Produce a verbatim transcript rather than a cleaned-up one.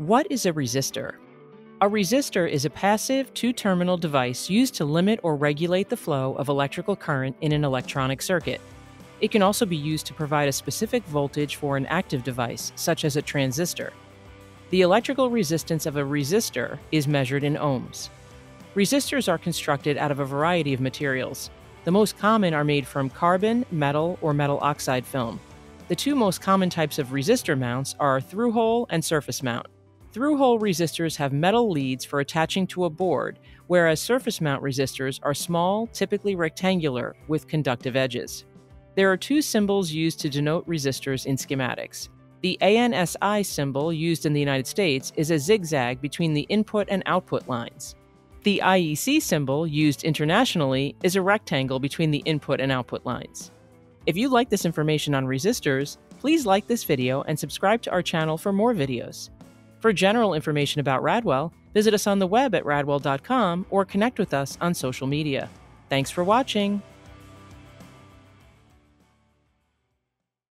What is a resistor? A resistor is a passive, two-terminal device used to limit or regulate the flow of electrical current in an electronic circuit. It can also be used to provide a specific voltage for an active device, such as a transistor. The electrical resistance of a resistor is measured in ohms. Resistors are constructed out of a variety of materials. The most common are made from carbon, metal, or metal oxide film. The two most common types of resistor mounts are through-hole and surface mount. Through-hole resistors have metal leads for attaching to a board, whereas surface mount resistors are small, typically rectangular, with conductive edges. There are two symbols used to denote resistors in schematics. The A N S I symbol used in the United States is a zigzag between the input and output lines. The I E C symbol used internationally is a rectangle between the input and output lines. If you like this information on resistors, please like this video and subscribe to our channel for more videos. For general information about Radwell, visit us on the web at radwell dot com or connect with us on social media. Thanks for watching!